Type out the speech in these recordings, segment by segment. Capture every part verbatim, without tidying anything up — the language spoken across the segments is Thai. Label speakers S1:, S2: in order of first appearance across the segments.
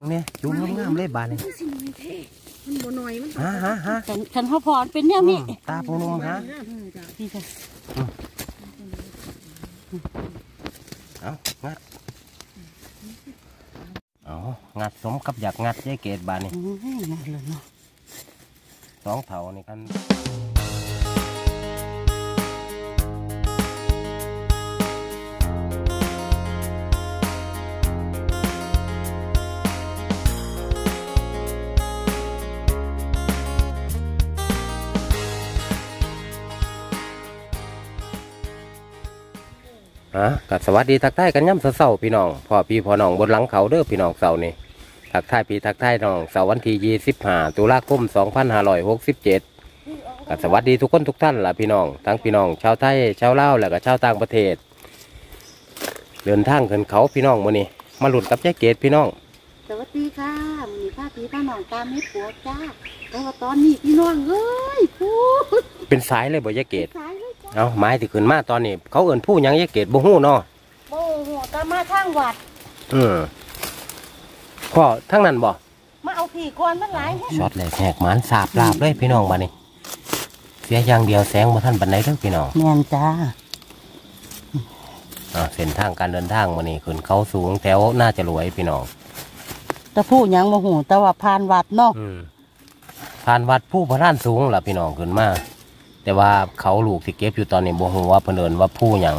S1: เนี่ยจุ่มงามเลยบานนี่
S2: มันบ่น้อยมัน
S1: ฮะฮะฮะ
S2: ฉันเขาพรเป็นเนี่ยนี่
S1: ตาปูนุ่มฮะเอางัดเอางัดสมกับอยากงัดยายเกศบานนี่
S2: งัดเลยเนาะ
S1: สองเถานี่กันฮะกับสวัสดีทักทายกันย่ำเสาพี่น้องพ่อพี่พ่อน้องบนหลังเขาเด้อพี่น้องเสานี่ทักทายพี่ทักทายน้องเสาวันที่ยี่สิบห้าตุลาคมสองพันห้าร้อยหกสิบเจ็ดกับสวัสดีทุกคนทุกท่านล่ะพี่น้องทั้งพี่น้องชาวไทยชาวลาวและก็ชาวต่างประเทศเดินทางขึ้นเขาพี่น้องมื้อนี้มาหลุดกับยายเกศพี่น้อง
S2: สวัสดีค่ะมีผ้าพี่ผ้าน้องตามไม่ปวดจ้าแต่ว่าตอนนี้พี่น้องเอ้ยพูด
S1: เป็นสายเลยบ่ยายเกศเอาไม้ที่ขึ้นมาตอนนี้เขาเอิ่นผู้ยังยายเกศบ่ฮู้เนาะ
S2: บ่ฮู้ตามมาทางวัด
S1: อืมพ่อทั้งนั้นบ่
S2: มาเอาผีก่อนมันหลาย
S1: ช็อตแหลกแหกหมานสาบลาบเลยพี่น้องบ้านนี้เสียอย่างเดียวแสงมาท่านบันไดเด้อพี่น้อง
S2: แม่นจ้า
S1: อ่าเส้นทางการเดินทางมานี่ขึ้นเขาสูงแถวน่าจะรวยพี่น้อง
S2: แต่ผู้ยังบ่ฮู้แต่ว่าผ่านวัดเนาะ
S1: ผ่านวัดผู้พระท่านสูงล่ะพี่น้องขึ้นมาแต่ว่าเขาลูกที่เก็บอยู่ตอนนี้บ่ฮู้ว่าเพิ่นเอิ้นว่าผู้หยัง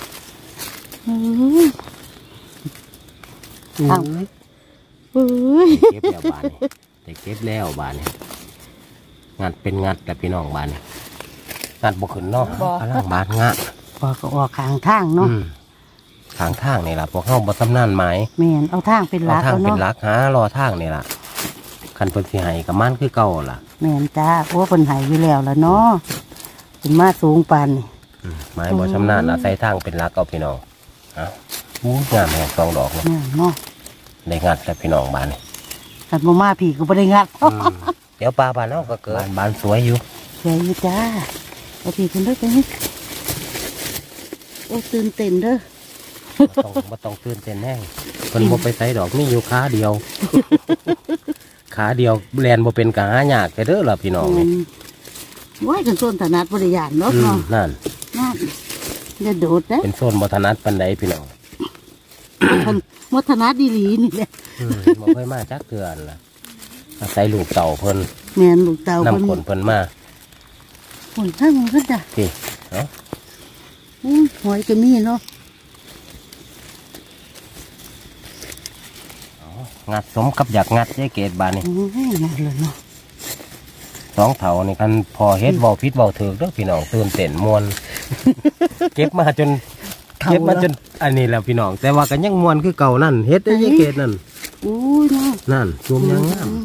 S2: อ้าวเอ้ย
S1: เก็บแล้วบานนี่แต่เก็บแล้วบานนี่งัดเป็นงัดแต่พี่น้องบานนี่งัดบ่ขึ้นเนาะกำลังบานงะ
S2: พอก็ออกข้างทางเนาะ
S1: ทางทางนี่ล่ะพวกเฮาบ่ชำนาญหมาย
S2: แม่นเอาทางเป็นหลัก
S1: เอาทางเป็นหลักหารอทางนี่ล่ะคันเพิ่นสิให้ก็มันคือเก่าล่ะ
S2: แม่นจ้าเพราะว่าเพิ่นให้อยู่แล้วล่ะเนาะเป็นมาสูงปานนี่
S1: ไม้บ่ชำนาญอาศัยทางเป็นหลักเอาพี่น้องเอ้าอู้งามแฮะสองดอกเนาะ
S2: เนาะ
S1: ได้งัดแล้วพี่น้องบ้านนี่
S2: คันบ่มาพี่ก็บ่ได้งัด
S1: เดี๋ยวปลาบ้านเฮาก็เกิดบ้านสวยอยู่
S2: สวยอยู่จ้าเอาพี่ขึ้นเด้อไปนี่โอ้ตื่นเต้นเด้อ
S1: ต้องบ่ต้องตื่นเต้นแน่เพิ่นบ่ไปไสดอกมีอยู่ขาเดียวขาเดียวแลนบ่เป็นกะหายากเด้อล่ะพี่น้องนี่
S2: ว้ายกันโซนถนัดบริยานเนาะ
S1: นั่น
S2: นั่นจะโดดนะ
S1: เป็นโซนบ่ถนัดปานใดพี่น้อง
S2: มถนัดดีหลีนี่แหละ
S1: บ่เคยมาจักเทื่อล่ะอาศัยลูกเต่าเพิ่น
S2: แม่นลูกเต่าเพิ่น
S1: นำคนเพิ่นมา
S2: คนข้างมันก็จ้ะ
S1: พี่เอ้า
S2: หอยก็มีเนาะ
S1: งัดสมกับอยากงัดยายเกศบานนี่
S2: งัดเลยเนาะ
S1: สองเถานี่กันพอเฮ็ดเบาพิษเบาถือเด้อพี่น้องตื่นเต้นมวนเก็บมาจนเก็บมาจนอันนี้แล้วพี่น้องแต่ว่ากันยังมวนคือเก่านั่นเฮ็ดได้ยายเกศนั่น
S2: อู้ย
S1: นั่นรวมยังงาม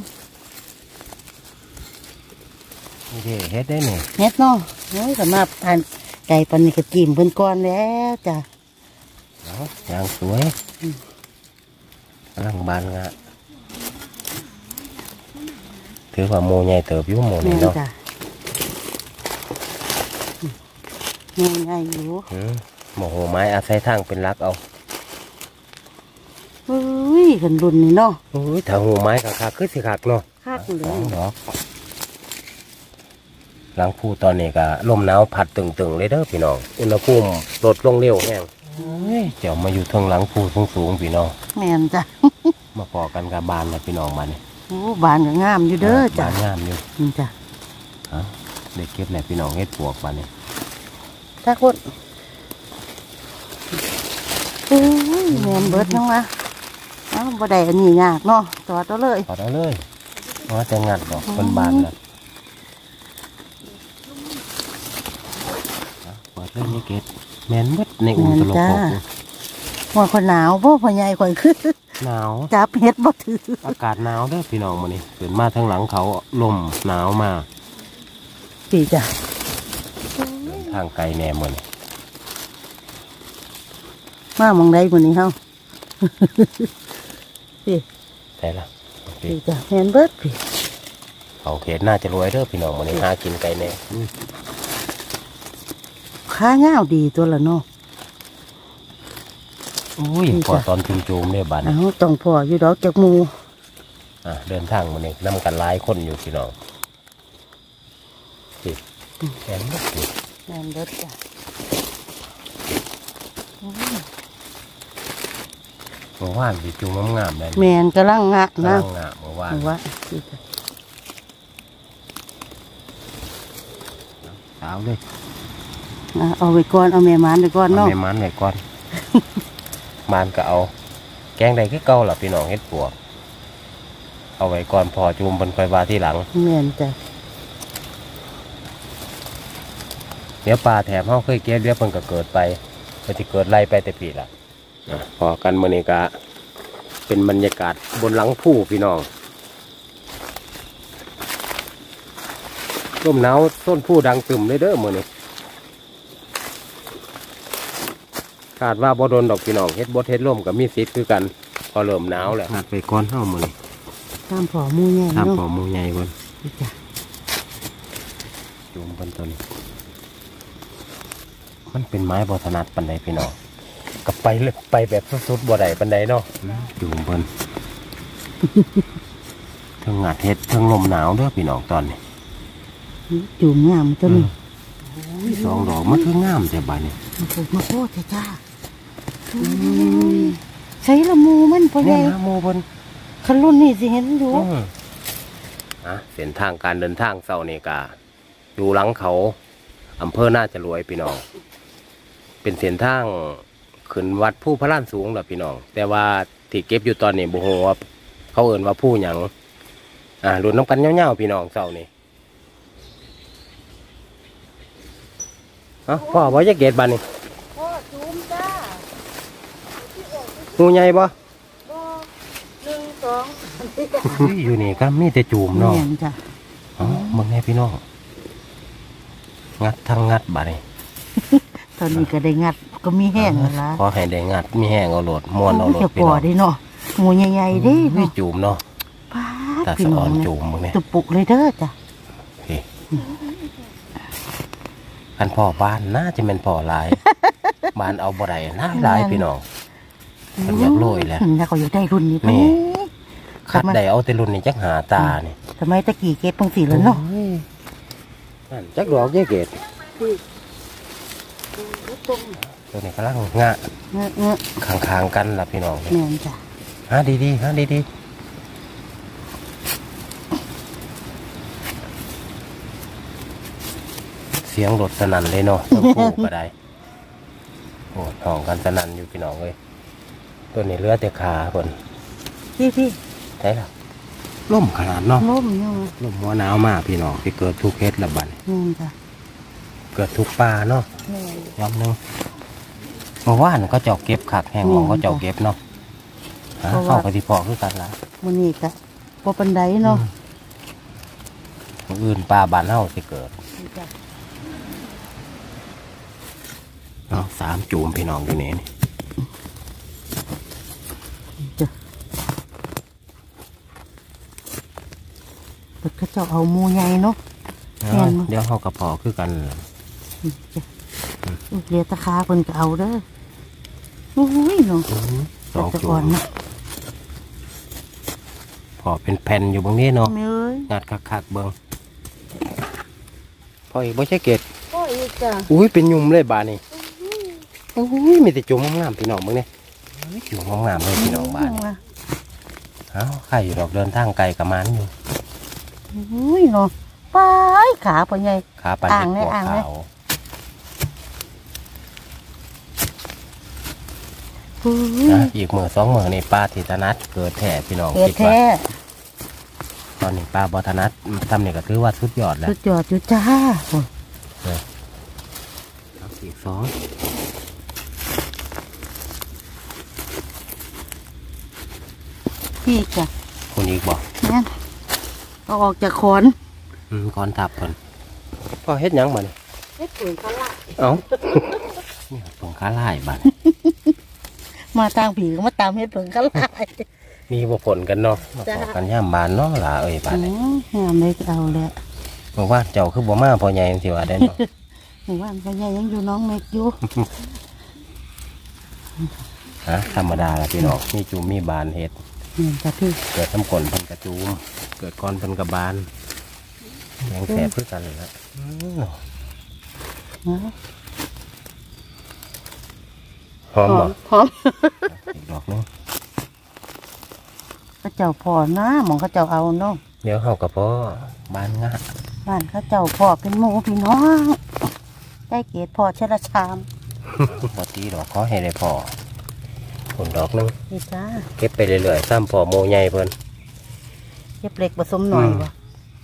S1: นี่เฮ็ดได้นี่
S2: เฮ็ดเนาะโอ้ยสำหรับทานไก่ปันนี่ก็จิ้มเพิ่นก่อนแล้วจ้ะ
S1: อย่างสวยกำลังบานงะถือว่าโมใหญ่เติบอยู่โมนี่เนาะ
S2: โมใหญ่อยู่
S1: โมโหไม้อาศัยทางเป็นรักเอา
S2: เฮ้ยขันรุ่นนี่เนาะ
S1: เฮ้ยถ้าหูไม้ขาคือสิขาดเนาะ
S2: ขาดเลย
S1: สองดอกหลังพูตอนนี้ก็ลมหนาวพัดตึงๆเลยเด้อพี่น้องอุณหภูมิลดลงเร็วแห้งเดี๋ยวมาอยู่ทางหลังพูสูงๆพี่น้อง
S2: แม่นจ้ะ
S1: มาพอกันกับบานนะพี่น้องมาเนี่ย
S2: โอ้บานก็งามอยู่เด้อจ้ะ
S1: บานงามอยู่
S2: จ้ะ
S1: ฮะเด็กเก็บแหละพี่น้องเฮ็ดปวกบานเนี่ย
S2: ถ้าคนโอ้ยแม่นเบิดน้องวะอ้าวบ่ได้อันนี้ยากเนาะต่อต่อเลย
S1: ต่อต่อเลยว่าจะงัดดอกคนบานนะเปิดเรื่องนี้เกศแม่นมืดในอุ่นตลบ
S2: หัวคนหนาวพ่อพ่อใหญ่ข่อยขึ้น
S1: หนาว
S2: จับเห็ดบ่ถือ
S1: อากาศหนาวเด้อพี่น้องมานี่เกิดมาทั้งหลังเขาลมหนาวมา
S2: ปีจ้ะ
S1: ทางไกลแน่หมด
S2: มามองได้หมดนี้เฮาปี
S1: แต่ละ
S2: ปีจ้ะแมนเบิร์ดปี
S1: เขาเขตน่าจะรวยเด้อพี่น้องมานี่หากินไกลแน่
S2: ค้าเงาดีตัวละเนาะ
S1: อุ้ยพอตอนจุ่มๆเนี่ยบาน
S2: อ้าวต้องพออยู่ดอกจากมู
S1: อ่ะเดินทางมาเนี่ยนำกันหลายคนอยู่พี่น้องสิแอนนิดสิ
S2: แม่นรถจ้ะ
S1: เมื่อวานสิจูงงามๆเลย
S2: แม่นกำลังงะนะ
S1: งามงามเมื่อวาน
S2: ว่า
S1: สาวเลย
S2: เอาไว้ก่อนเอาแม่หมานไว้ก่อน
S1: เอา
S2: เนาะ
S1: แม่มันไว้ก่อนมานก็เอา แกงใดคือเก่าล่ะพี่น้องเฮ็ดปวกเอาไว้ก่อนพอจูมเป็นไฟว่าที่หลัง
S2: แม่นจ้ะ
S1: เดี๋ยวปลาแถมเขาเคยเก็บเดี๋ยวเพิ่นก็เกิดไปเพิ่นสิเกิดไล่ไปแต่ปีละอ่ะพอกันมื้อนี้ก็เป็นบรรยากาศบนหลังผู้พี่น้องลมหนาวต้นผู้ดังตึมเลยเด้อมื้อนี้คาดว่าบ่โดนดอกพี่น้องเฮ็ดบ่เฮ็ดร่มกับมีสิทธิ์คือกันพอเริ่มหนาวแล้วงัดไปก่อนเฮามื้อนี้
S2: ตามผอมูใหญ่
S1: ตาม
S2: เนาะ
S1: ปอหมู่ใหญ่เพิ่น
S2: จ้ะ
S1: จูมเพิ่นต้นมันเป็นไม้บ่ถนัดปานใดพี่น้องก็ไปเลยไปแบบสุดๆบ่ได้ปานใดเนาะจูมเพิ่น เทิงงัดเฮ็ดเทิงลมหนาวเด้อพี่น้องตอนนี้
S2: จุ่มงามตัวนี้
S1: สองดอกมันคืองามแต่บาดนี้
S2: มาโคตรมาโคตรจ้าใช้ละมูมันพอ
S1: เนี่
S2: ให
S1: ย
S2: ญ่
S1: นะโมเพิ่น
S2: คันรุ่นนี่สิเห็นอยู่
S1: อืมอ่ะเส้นทางการเดินทางเช้านี่ก็อยู่หลังเขาอำเภอน่าจะรวยพี่น้อง เป็นเส้นทางขึ้นวัดผู้พระล้านสูงล่ะพี่น้อง แต่ว่าที่เก็บอยู่ตอนนี้บ่ฮู้ว่าเขาเอิ้นว่าผู้หยังอ่ารุ่นน้ำกันยาวๆพี่น้องเช้านี่เอ้าพ่อบ่จะเกตบัดนี้
S2: พ่อจุ่มจ้า
S1: งูใหญ่บ่
S2: ก็หนึ่งสอง
S1: อุ้ยอยู่นี่ก็มีแต่จูมเนาะ
S2: แม่นจ้ะ
S1: อ๋อมึงไงพี่น้องงัดทั้งงัดบัดนี้
S2: ตอนนี้ก็ได้งัดก็มีแห้งแล้วล่ะ
S1: พอให้ได้งัดมีแห้งเอาโหลดม้วนเอาโหลด
S2: จะ
S1: พี่
S2: ปอ
S1: น้อง
S2: ได้เนาะงูใหญ่ๆเด้
S1: มี
S2: เนาะ
S1: จูมเนาะ
S2: ป้า
S1: ตา
S2: พี่
S1: สะ
S2: น้
S1: อ่
S2: อ
S1: อง น
S2: เนี่ย
S1: จูมมึงเนี่ย
S2: ตุปุกเลยเด้อจ้ะ
S1: พี่คันพ่อบ้านน่าจะเป็นพ่อหลาย บ้านเอาบ่ได้น่าหลายพี่น้องมันอยากโรยแหล้ว
S2: แล้วก็อยากได้รุ่นนี้
S1: นี่
S2: นี่
S1: คัดได้เอาแต่รุ่นนี้จักหาตานี่
S2: ทำไมตะกี้เก็บปังสีแล้วเนาะ
S1: นั่นจักดอกเยอะเกดตัวนี้กำลังงะ
S2: เงอะเงอะ
S1: ข้างๆกันล่ะพี่น้อง
S2: แม่นจ้ะ
S1: หาดีๆหาดีๆเสียงรถสนั่นเลยเนาะต้องคู่ก็ได้โอ้ห้องกันสนั่นอยู่พี่น้องเลยตัวนี้เหลือแต่ขาคน
S2: พี่พี่
S1: ใช่ละล่มขนาดเนาะ
S2: ล้มอยู่
S1: ล่มหัวหนาวมากพี่น้องที่เกิดทุกเฮ็ดละบัด
S2: แม่นจ้ะ
S1: เกิดทุกป่าเนาะ
S2: แม่น
S1: ย้ำหนึงเมื่อวานก็เจาะเก็บขักแห้งหมองก็เจาะเก็บเนาะหาเข้ากับที่พอคือกันละ
S2: มื้อนี้ก็บ่ปานใดเนาะ
S1: มื้ออื่นป่าบ้านเฮาสิเกิด
S2: จ้ะ
S1: เนาะสามจูมพี่น้องอยู่นี่นี่
S2: จ้ะเพิ่นก็เจ้าเอาหมูใหญ่เนาะ แม่นบ่
S1: เดี๋ยวเฮากับพอคือกันล่ะ
S2: จ้ะเรียตะขาเพิ่นก็เอาเด้ออุ้ยเนาะ
S1: สอง
S2: จะ
S1: จู
S2: อ่อ
S1: ม
S2: นนะ
S1: พอเป็นแผ่นอยู่บางนี้เนาะ
S2: แม่เอ้ย
S1: งัดคักๆเบิ่งพออีกบ่ใช่เกต
S2: โอ้ยจ้ะ
S1: อุ้ยเป็นยุ่มเลยบาดนี่อุ้ยมีแต่จุ่มงามๆพี่น้องมึงเนี่ยจุ่มงามๆเลยพี่น้องบ้านนี่เอ้าใครอยู่ดอกเดินทางไกลกับมันอยู่
S2: อุ้ยเนาะไปขาพ่อใหญ่
S1: ขาปัน
S2: อ่าง
S1: เห็ด
S2: เลย
S1: ปวก
S2: อ่างเลย
S1: ขาว
S2: อุ้ย
S1: นะอีกมือสองมือนี่ปลาทิตนัดเกิดแท้พี่น้อง
S2: เฮ็ด
S1: คิดว่า
S2: แท้
S1: ตอนนี้ปลาบอทนัดทำนี่ก็ถือว่าสุดยอดแล้ว
S2: สุดยอดอยู่จ้าโอ้ย
S1: เอาอีกสอง
S2: พี่จ้ะ
S1: คนอีกบอก
S2: เนี่ยเอาออกจากขอน
S1: อืมก้อนทับคนพอเฮ็ดหยังมาเนี่ย
S2: เฮ็ดปุ๋ยเขาละ
S1: เอ้าเนี่ยตรงขาลายบัด
S2: มาตามผีก็มาตามเฮ็ดปุ๋ยเขาละ
S1: มีบ่ผลกันเนาะมา
S2: จ้ะ
S1: พอกันย่ามบานเนาะล่ะเอ้ยบาน
S2: อื
S1: นี่
S2: มงามเลยเอาแหละ
S1: บอกว่าเจ้าคือบ่มาพอใหญ่สิว่าได้เนาะ
S2: หมู่บ้านพ่อใหญ่ยังอยู่น้องเมกอยู่
S1: ฮะธรรมดาละพี่น้องมีจูมมีบานเฮ็ด
S2: มนี่จ้ะพี่
S1: เกิดน้ำกลนเพิ่นกระจูมเกิดก้อนเพิ่นกระบาลแยังแสบเพื่อกันเลยละอืม
S2: นะ
S1: หอมบ่
S2: หอม
S1: อีกดอกนึง
S2: ข้าเจ้าพ่อนะหมองข้าเจ้าเอาเนาะ
S1: เดี๋ยวเฮากับพ่อบานงะ
S2: บ้านข้าเจ้าพ่อเป็นหมูพี่น้องได้เกศพ่อเชลชาม
S1: บ่ตีดอกขอให้ได้พอผลดอกนึง
S2: นี่จ้า
S1: เก็บไปเรื่อยๆซ้ำพอโมใหญ่เพิ่น
S2: เย็บเหล็กผสมหน่อย
S1: อืม
S2: วะ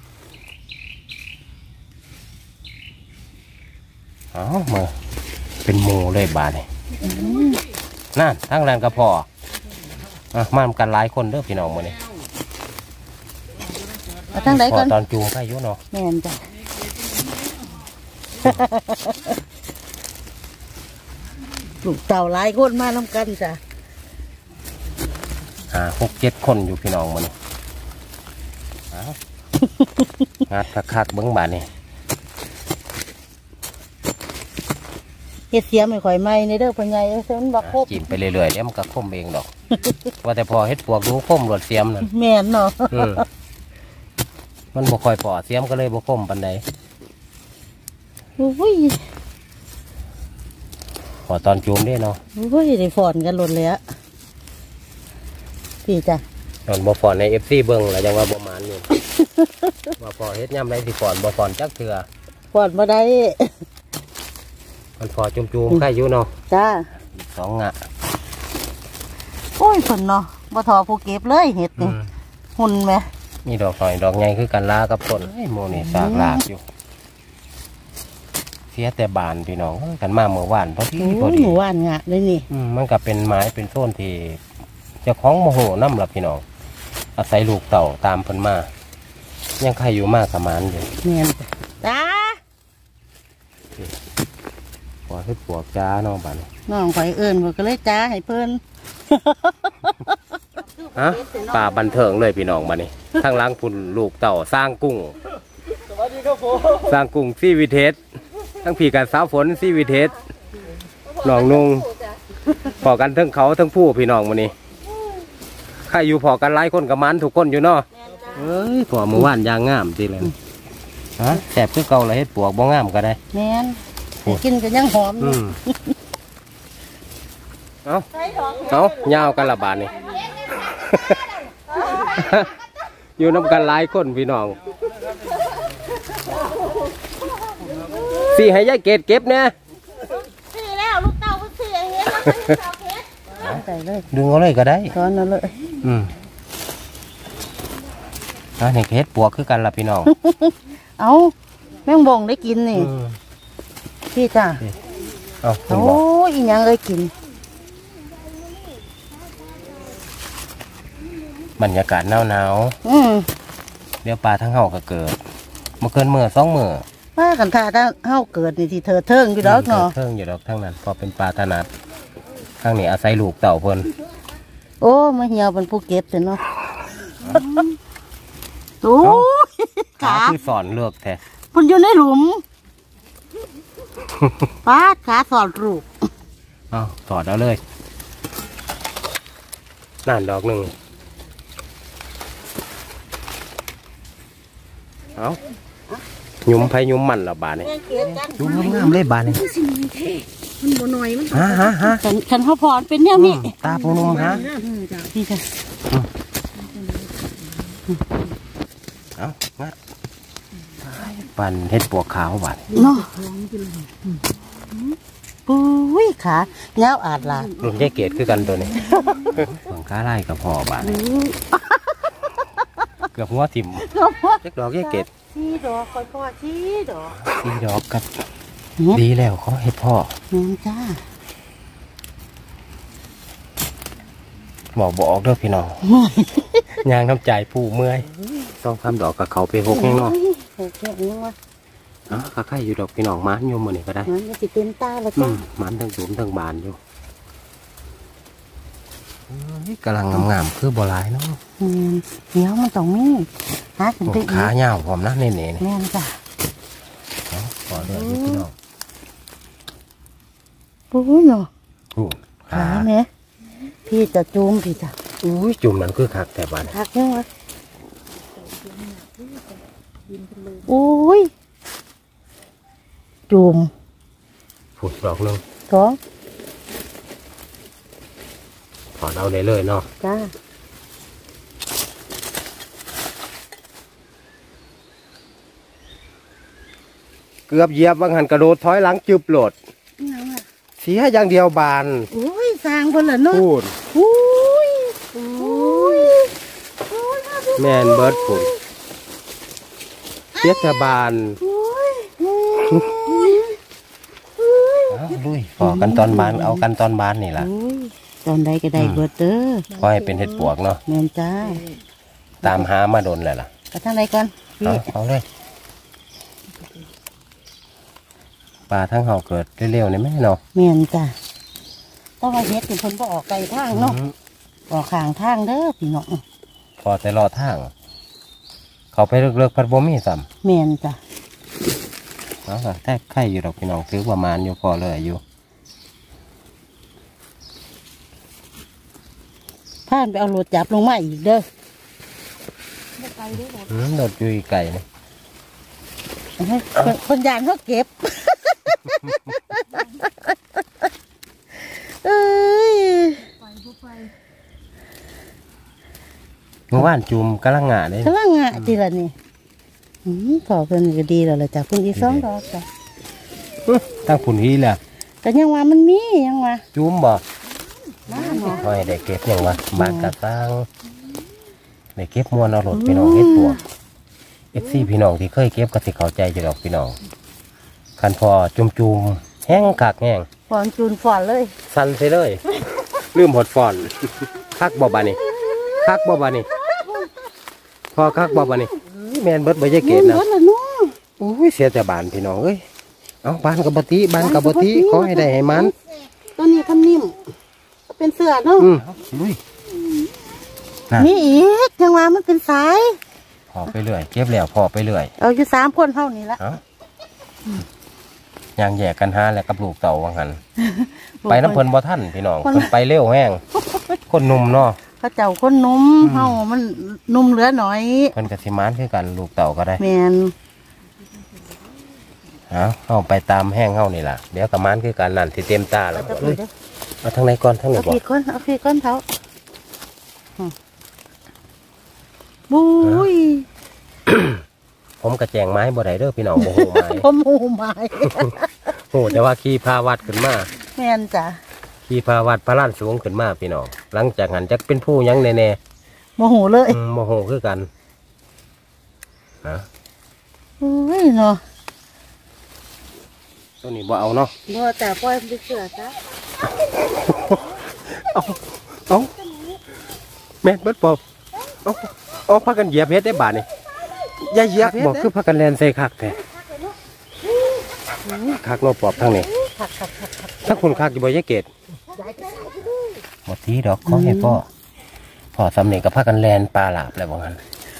S1: เอามาเป็นหมูเลยบาดนี่
S2: อืม
S1: นั่นทั้งแรงกระพออ่ะมานำกันหลายคนเด้อพี่น้องมื้อนี้
S2: เอาทั้งไหน
S1: พอ
S2: ก่อน
S1: ตอนจูงไปอยู่เนาะ
S2: แม่นจ้ะ ลูกเต่าหลายคนมาน้ำกันจ้ะ
S1: หาหกเจ็ดคนอยู่พี่น้องมื้อนี้เอางัดคักๆเบิ่งบาดนี่
S2: เฮ็ดเสียไม่ค่อยไหมในเด้อพ่อใหญ่เอ้ยเพิ่นบักครบ
S1: จิ้มไปเรื่อยๆเดี๋ยวมันก็คมเองดอก ว่าแต่พอเฮ็ดปวกดูคมรวดเสียมนั่น
S2: แม่นเนาะ
S1: อืมมันบ่ค่อยปอเสียมก็เลยบ่คมปานใด
S2: อุ้ย
S1: พอตอนจูมเด้เนาะ
S2: อุ้ยได้ฝอนกันหล่นเลยอะพี่จ้ะ
S1: ตอนบ่ฟอนใน เอฟ ซี เบิ่งแล้วยังว่าบ่หมานอยู่ ว่าพอเฮ็ดยามใดสิฟอนบ่ฟอนจักเทื่อ
S2: ฝอนมาได้
S1: มันพอจุ่มๆใครอยู่เนาะ
S2: จ้า
S1: สองงะ
S2: โอ้ยฝนเนาะบ่ทอผู้เก็บเลยเห็ด
S1: อื
S2: นี่
S1: ม
S2: หุ่นไหม
S1: มีดอกหน่อยดอกใหญ่คือกันลากับต้นไอ้ยหมู่นี่สากลากอยู่ เสียแต่บานพี่น้องเอ้ยกันมาเมื่อวานพอดี
S2: โอ้
S1: พอย
S2: ห
S1: ดี
S2: นูว่านงะเลยนี่
S1: อืมมันก็เป็นไม้เป็นโซนที่เจ้าของโมโหน้ำล่ะพี่น้องอาศัยลูกเต่าตามเพิ่นมายังใครอยู่มากกับมันอยู่
S2: แม่นจ้า
S1: พอให้ปวกจ้าเน้องบ้าน
S2: น้องข่อยเอิญบ่ก็เลยจ้าให้เพิ่น
S1: ฮะป่าบันเทิงเลยพี่น้องมานี่ข้างหล่างพุ่นลูกเต่าสร้างกุ้ง
S3: สวัสดีครับผม
S1: สร้างกุ้งซีวิเทสทั้งผีกันสาวฝนซีวิเทสน้องนุ่งพอกันทั้งเขาทั้งผู้พี่น้องมานี่ใครอยู่พอกันหลายคนกับมันทุกคนอยู่เนาะเอ้ยพอเมื่อวานยางงามทีเลยฮะแสบคือเก่าเลยเฮ็ดปวกบ่งามก็ได้
S2: แม่นให้กินก็ยังหอมอ
S1: อื
S2: ยู่
S1: มเอาเอายาวกันละบาทนี่ อยู่น้ำกันหลายคนพี่น้องสี่ให้ยายเกดเก็บเนี่ย
S2: สี่แล้วลูกเต่าเพิ่นสี่อย่างเงี้ยมันใส่เลย
S1: ดึงเอาเลยก็ได้
S2: ตอนนั้นเลย
S1: อืมอ่ะนี่เฮ็ดปวกคือกันล่ะพี่น้อง
S2: เอาแมงบงได้กินนี่
S1: อืม
S2: พี่จ้า
S1: เอาคุณ
S2: โอ้
S1: บอก
S2: ยอีหยังเอ้ยกิน
S1: บรรยากาศหนาวหนาว
S2: อืม
S1: ๆเดี๋ยวปลาทั้งเฮาก็เกิดเมื่อเกินเมื่อสองเมื่อ
S2: ว่ากันท่าถ้าเฮาเกิดนี่ที่เธอเทิงอยู่ดอกเนาะ
S1: เทิงอยู่ดอกทั้งนั้นเพอเป็นปลาถนัดข้างนี้อาศัยลูกเต่าเพิ่น
S2: โอ้มาเหี่ยวเป็นผู้เก็บเถอะเนาะโอ้ย
S1: ขา
S2: ขา
S1: คือสอนเลือกแท้
S2: มันอยู่ในหลุมป้าดขาสอดรูป
S1: เอาถอดเอาเลยนั่นดอกหนึ่งเอาหยุมไผหยุมมันละบาทนี่หยุมงามๆเลยบาทนี่
S2: มันบ่น้อยมัน
S1: ฮะฮะฮะ
S2: ฉันฉันเขาพรเป็นแนวนี้
S1: อืมตาปูนุ่มฮะ
S2: พี่จ้ะ
S1: เอางัดปั่นเห็ดปวกขาวบาท
S2: เนาะปุ้ยขาเงาวอาดลาด
S1: รุ่นยายเกดคือกันตัวนี้ ของข้าไล่กับพ่อบาทนี่เกือบหัวทิ่มจักดอกยายเกด
S2: ชี้ดอกคอยพ่อชี้ดอก
S1: สีดอกกับ
S2: เนี่ย
S1: ดีแล้วเขาเห็ดพ่อ
S2: แม่นจ้า
S1: บอกบอกเด้อพี่น้อง ยางน้ำใจผู้เมื่อยต้องทำดอกกับเขาไปหกแน่นอน
S2: โอเคยังวะ
S1: อ๋อข้าไข่อยู่ดอกพี่น้องมันโยมมือนี่ก็ได้
S2: มันจะสิเป็นตาแล้ว
S1: อื
S2: จ้าม
S1: มันทั้งสูงทั้งบานอยู่เอ้ยกำลังงามๆคือบัวลายเนาะ
S2: อืมเดี๋ยวมันต้องมีหาขึ้นไปอีก
S1: ขาเหี่ยวผมนะเน่ๆนี่
S2: แม่นจ้า
S1: เอาขอเดือดพี่น้อง
S2: ปุ้ยเนาะ
S1: อู้
S2: ขา
S1: ขา
S2: แม่พี่จะจูมพี่จ้ะ
S1: อุ้ยจุ่มนั่นคือคักแต่บ้าน
S2: คักยังวะโอ้ยจุ่ม
S1: ผุดดอกหนึง
S2: สอง
S1: ถอดเอาได้เลยเนาะ
S2: จ้า
S1: เกือบเหยียบบางหันกระโดดถอยหลังจึบโหลด
S2: นี่ยังอ่ะ
S1: เสียอย่างเดียวบาน
S2: โอ้ยสร้างคนละเนาะ
S1: พูด
S2: โอ้ยโอ้ยโอ้ย
S1: แม่นเบิร์ดผุดเสียแต่บาน
S2: โอ้ยโอ้ย
S1: เอาลุยพอกันตอนบานเอากันตอนบานนี่ล่ะ
S2: โอ้ยตอนใดก็ได้เบิดเด้อ
S1: ขอให้เป็นเห็ดปวกเนาะ
S2: แม่นจ้า
S1: ตามหามาโดนเลยล่ะ
S2: กระทั่งใดก่อน
S1: เอาเอาเลยปลาทั้งเห่าเกิดเร็วๆนี่ไหมเนาะ
S2: แม่นจ้าต้องมาเฮ็ดเป็นคนก็ออกไกลทางเนาะออกข้างทางเด้อพี่น้อง
S1: พอแต่รอทาง เขาไปเลิกๆพัดบ่มีซ้
S2: แม่นจ้า
S1: ำเอาล่ะแท้ไข่อยู่ดอกพี่น้องถือประมาณอยู่พอเลยอยู่
S2: ผ่านไปเอารถจับลงมาอีกเด้อ
S1: อืมโดดอยู่อีกไก่นี่
S2: คนคนยานเขาเก็บ เอ้ย
S1: เมื่อวานจุ่มกำลังงะเลย
S2: กำลังงะทีละนี่อืมขอเป็นก็ดีแล้วล่ะจ้ะคุณอีสองดอกจ้ะ
S1: ตั้งผุนฮีแหละ
S2: แต่ยังว่ามันมียังว่า
S1: จุ่มบ่
S2: น้าเนาะ
S1: คอยได้เก็บอย่างวะบานกระซังได้เก็บมวนเอารถพี่น้องเฮ็ดปวกเอฟซีพี่น้องที่เคยเก็บก็สิเข้าใจอยู่ดอกพี่น้องคันพอจุ่มจุ่มๆแห้งคักแห้ง
S2: ฟอนจูนฟอนเลย
S1: สั่นไปเลย ลืมหดฟอนคักบ่บานี่คักบ่บานี่พอคักบ่บานี่แมนเบิดใบยะเกตนะ
S2: เงินละเนาะ
S1: โอ้ยเสียแต่บานพี่น้องเอ้ยเอาบานกับบติบานกับบติขอให้ได้ให้มัน
S2: ตัวนี้ทำนิ่มเป็นเสือเนาะ
S1: อืมลุยน่ะ
S2: มีอีกยังว่ามันเป็นสาย
S1: พอไปเรื่อยเก็บแล้วพอไปเรื่อย
S2: เอาอยู่สามคนเท่านี้ละ
S1: เอายางแยกกันหาแล้วกับลูกเต่าวังหันไปน้ำเพลินบ่ท่านพี่น้องเพิ่นไปเร็วแห้งคนหนุ่มเนาะ
S2: เขาเจ้าคนนุ่ม
S1: อืม
S2: เฮามันนุ่มเหลือหน่อย
S1: เพิ่นกับสิมานคือกันลูกเต่าก็ได้
S2: แมน
S1: เอาเอาไปตามแห้งเฮานี่ล่ะเดี๋ยวกับมานคือกันนั่นสิเต็มตาแล้ว
S2: จะ
S1: เอ้
S2: พู
S1: ย
S2: ดเด้อ
S1: เอาทางไหนก่อนทางไหน
S2: เอา
S1: บ่
S2: พีก้นเอาพีก้นเท้าอืมบุ้ย
S1: ผมกระแจงไม้บ่ได้เด้อพี่น้องบ่โหไม้
S2: ผมหูไม้
S1: โหแต่ว่าขี่พาวัดขึ้นมา
S2: แมนจ้ะ
S1: ขี่พาวัดพระล้านสูงขึ้นมาพี่น้องหลังจากหันจักเป็นผู้หยังแน่
S2: โมโหเลย
S1: ๆอืมบ่โหคือกันนะ
S2: อุ้ยเนาะ
S1: ตัวนี้บ่เอาเนาะ
S2: บ่แต่ปล่อยมันไปเสือจ้ะ
S1: เอาเอาแม่นเบิดปอบเอาเอาพากันเหยียบเฮ็ดได้บาดนี่อย่าเหยียบบอกคือพากันแลนใส่คักแท้คักเนาะปอบทางนี้
S2: ขักขักขักขัก
S1: ถ้าคุณคักอยู่บ่ยะเกต
S2: ย้ายไปใส่ไปด้วย
S1: บ่ทีดอกขอให้พ่อพ่อสำเนียงกับพากันแลนปลาหลาบแล้วว่างั้น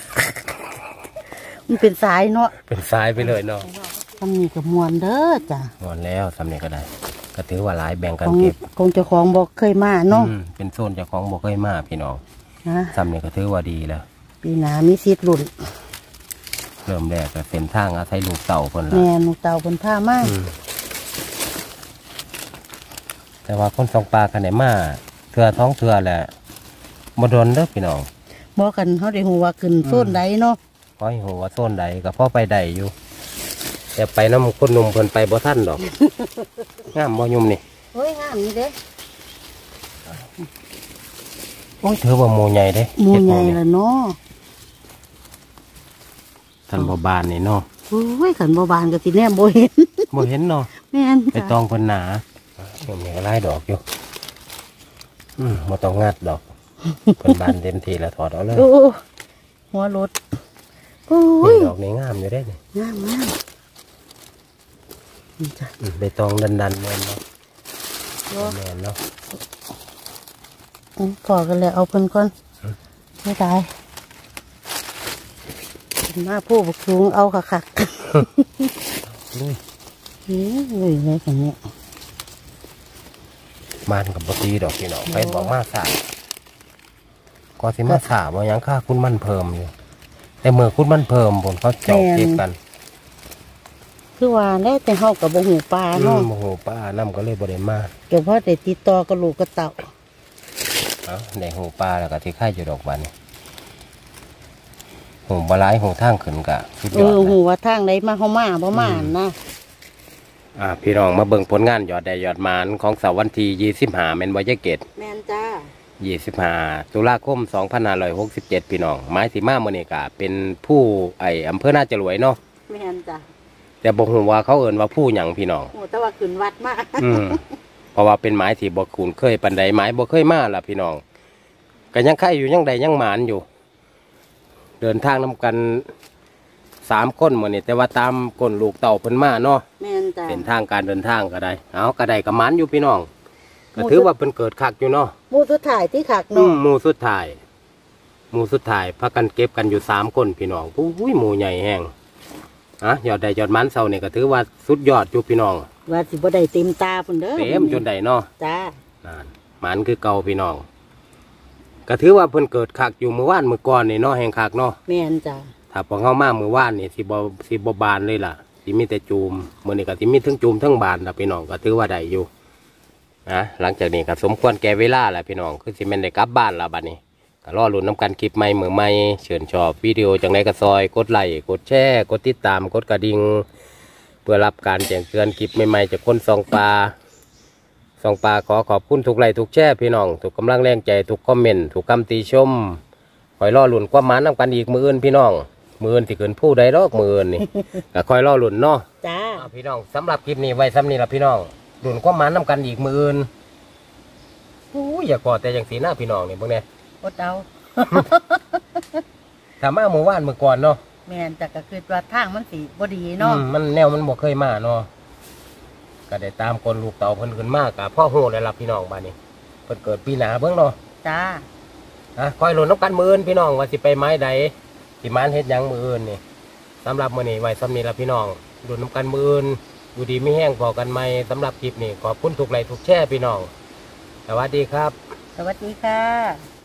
S2: มันเป็นสายเนาะ
S1: เป็นสายไปเลยเนาะ
S2: ทำนี่กับมวนเด้อจ้ะ
S1: หมดแล้วสำเนียงก็ได้ ก็ถือว่าหลายแบ่ง
S2: ข
S1: กัน
S2: อง
S1: เก็บ
S2: คงเจ้าของบอกเคยมาเนาะ
S1: อืมเป็นโซนเจ้าของบ่เคยมาพี่น้อง
S2: นะ
S1: สำเนียงก็ถือว่าดีแล้ว
S2: ปีหนามีสิทธิ์หลุด
S1: เริ่มแรกก็เส้นทางอาศัยลูกเต่าคนละ
S2: แม่หนูเต่าบนผ้ามาก
S1: อืมแต่ว่าคนสองปลาคันไหนมาเถื่อท้องเถื่อแหละบ่โดนเด้อพี่น้อง
S2: บอกกันเขาได้หูว่าขึ้นโซนใดเนาะ
S1: ขอให้หัวาโซนใดก็พอไปได้อยู่ แต่ไปน้ำคนหนุ่มเพิ่นไปบ่ทันดอก งามบ่ยุ่มนี่
S2: เฮ้ยงามนี่เด้
S1: โอ้ยถือว่าหมูใหญ่เด้
S2: หมู
S1: เฮ็ด
S2: ใหญ่
S1: นี่
S2: ละเนาะ
S1: ท่านบ่บานนี่เนาะ
S2: โอ้ยขันบ่บานก็สิแนมบ่เห็น
S1: บ่เห็นเนาะ
S2: แม่น
S1: ไปตองเพิ่นหนายังมีหลายดอกอยู่อืมบ่ต้องงัดดอกเพิ่นบานเต็มทีแล้วถอดเอาเลย
S2: โอ้หัวรถโอ้ย
S1: นี่ดอกนี้งามอยู่เด้นี่
S2: งามงามนี่จ้ะ
S1: อืมใบตองดันๆแม่นเนาะแม่นเนาะ
S2: อืมก่อกันเลยเอาเพิ่นก่อนไม่ตายมาผู้บุกสูงเอาค่ะค่ะ
S1: ลุย
S2: นี่เลยอะไรกันเนี่ย
S1: บานกับบ่ตีดอกพี่น้องไปบอกมาสายก็สิมาสาบ่หยังค่าคุณมันเพิ่มอยู่แต่เมื่อคุณมันเพิ่มบนเขาเจาะเก็บกัน
S2: คือว่าแล้วแต่เฮากับบ่หูปลา
S1: อื
S2: เนาะ
S1: มโอ้โหป้าน้ำก็เลยบ่ได้มา
S2: เกี่ยวพอได้ติดต่อกับลูกกับเต่า
S1: เอ้าได้หูป้าแล้วก็ที่ค่ายอยู่ดอกบานนี่หูบหลายหูทางขึ้นกะสุด
S2: เอย
S1: อด
S2: อ
S1: นะ
S2: หูว่าทางใดมาเฮามาบ่มานะ
S1: อ่าพี่น้องมาเบิ่งผลงานยอดได้ยอดหมานของเสาร์วันที่ยี่สิบห้าแม่นบ่ยะเกต
S2: แม่นจ้า
S1: ยี่สิบห้าตุลาคมสองพันห้าร้อยหกสิบเจ็ดพี่น้องไม้สีมาโมอนี่กะเป็นผู้ไออำเภอน่าจะรวยเนาะ
S2: แม่นจ้า
S1: แต่บอกหูว่าเขาเอ่นว่าผู้หยังพี่น้อง
S2: โอ้แต่ว่าขึ้นวัดมา
S1: อืมเพราะว่าเป็นไม้ที่บ่คุ้นเคยปันใดไม้บ่เคยมาล่ะพี่น้องก็ยังไข่อยู่ยังใดยังหมานอยู่ เดินทางนำกันสามคนโมอนี่แต่ว่าตามก้นลูกเต่าเพิ่นมาเนาะ
S2: แม่นจ้า
S1: เส้นทางการเดินทางก็ได้เอาก็ได้กับหมานอยู่พี่น้องก็ถือว่าเพิ่นเกิดคักอยู่เนาะ
S2: หมู่สุดท้ายที่ขัก
S1: อื
S2: เนาะ
S1: มหมู่สุดท้ายหมู่สุดท้ายพากันเก็บกันอยู่สามคนพี่น้องอุ้ยหมู่ใหญ่แห้งอ่ะยอดได้ยอดมันเสาเนี่ยก็ถือว่าสุดยอดอยู่พี่น้อง
S2: ว่าสิบ่ได้เต็มตาพุ่นเด้อ
S1: เต็มจนได้เนาะ
S2: จ้า
S1: นั่นมันคือเก่าพี่น้องก็ถือว่าเพิ่นเกิดคักอยู่เมื่อวานเมื่อก่อนนี่เนาะแห่งคักเนาะ
S2: แม่นจ้า
S1: ถ้าพอเข้ามาเมื่อวานนี่สิบ่สิบ่บานเลยล่ะสิมีแต่จูมมื้อนี้ก็สิมีทั้งจูมทั้งบานล่ะพี่น้องก็ถือว่าได้อยู่นะหลังจากนี้ก็สมควรแก่เวลาแล้วพี่น้องคือสิแม่นได้กลับบ้านแล้วบัดนี้ ก็รอลุ้นน้ำกันคลิปใหม่เมื่อใหม่เชิญชอบวิดีโอจังไรก็ซอยกดไลค์กดแชร์กดติดตามกดกระดิ่งเพื่อรับการแจ้งเตือนคลิปใหม่ๆจากคนซองปลาซองปลาขอขอบคุณทุกไลค์ทุกแชร์พี่น้องทุกกำลังแรงใจทุกคอมเมนต์ทุกคำติชมคอยรอลุ้นความหมานน้ำกันอีกมืออื่นพี่น้องมืออื่นที่เกินผู้ใดรอกมืออื่นนี่ ก็คอยรอลุ้นเนาะ
S2: จ้า
S1: อ้าวพี่น้องสำหรับคลิปนี้ไว้ซ้ำนี้ละพี่น้องลุ้นความหมานน้ำกันอีกมืออื่นอู้ยอย่ากอดแต่อย่างสีหน้าพี่น้องนี่พวกเนี้ย
S2: อดเอา
S1: ถามมาเมื่อวานเมื่อก่อนเนาะ
S2: แม่นจ้าก็คือว่าทางมันสิบ่ดีเนาะ
S1: อืมมันแนวมันบ่เคยมาเนาะก็ได้ตามคนลูกเต่าเพิ่นขึ้นมากกับพ่อโหได้รับพี่น้องบ้านนี้เพิ่นเกิดปีหน้าเบิ่งเนาะ
S2: จ้า
S1: ฮะคอยหล่นน้ำกันมืออื่นพี่น้องว่าสิไปไม้ใดสิมานเฮ็ดหยังมืออื่นนี่สำหรับมื้อนี้ไว้ซ้ำนี้ละพี่น้องหล่นน้ำกันมืออื่นอยู่ดีไม่แห้งพอกันใหม่สำหรับคลิปนี้ขอบคุณทุกไลค์ทุกแชร์พี่น้องสวัสดีครับ
S2: สวัสดีค่ะ